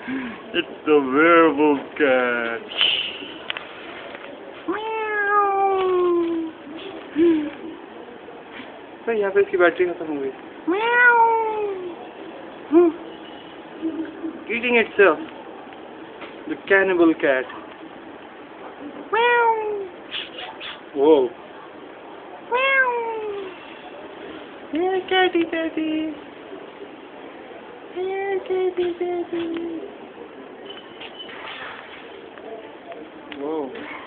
It's the werewolf cat. भाई यहाँ पे इसकी बैटरी खत्म हो गई. Eating itself. The cannibal cat. Whoa. Here, catty, catty. Here, catty, catty. Whoa.